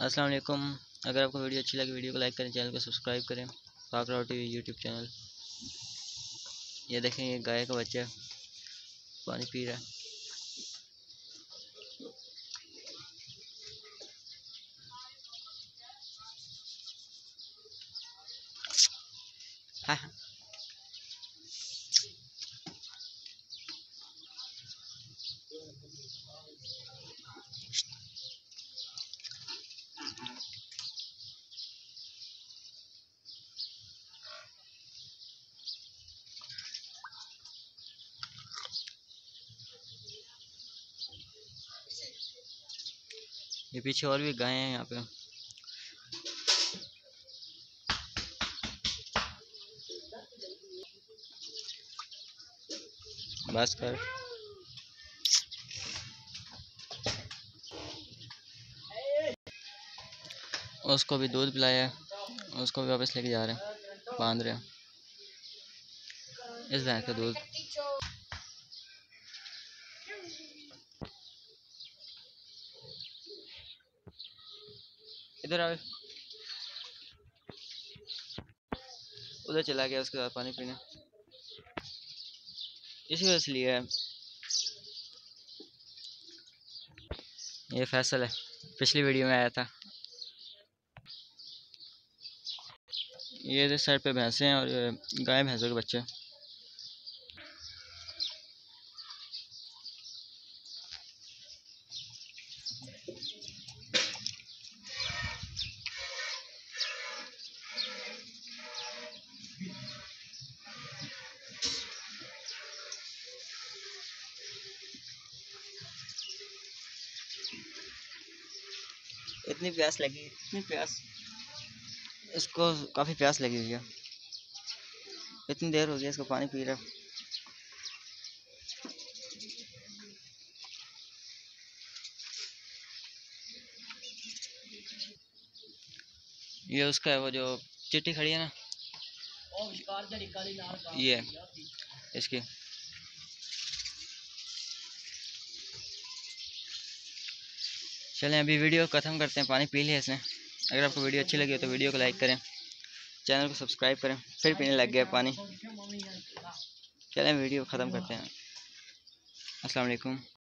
अस्सलाम वालेकुम। अगर आपको वीडियो अच्छी लगी वीडियो को लाइक करें, चैनल को सब्सक्राइब करें। पाक राव टीवी यूट्यूब चैनल। ये देखें, ये गाय का बच्चा पानी पी रहा है। हाँ। ये पीछे और भी गाय हैं यहाँ पे। बस कर। उसको भी दूध पिलाया है, उसको भी वापस लेके जा रहे हैं, बांध रहे हैं इस भैंस का दूध। इधर आओ। उधर चला गया उसके साथ पानी पीने, इसी वजह से लिया है। ये फैसल है, पिछली वीडियो में आया था। ये इधर साइड पे भैंसे हैं और गाय भैंसों के बच्चे। इतनी प्यास लगी, इतनी प्यास, इसको काफ़ी प्यास लगी हुई है। इतनी देर हो गई इसको पानी पी रहा। ये उसका है, वो जो चिट्टी खड़ी है ना, ये इसकी। चलें अभी वीडियो ख़त्म करते हैं, पानी पी लिया इसने। अगर आपको वीडियो अच्छी लगी हो तो वीडियो को लाइक करें, चैनल को सब्सक्राइब करें। फिर पीने लग गया पानी। चलें वीडियो ख़त्म करते हैं। अस्सलाम वालेकुम।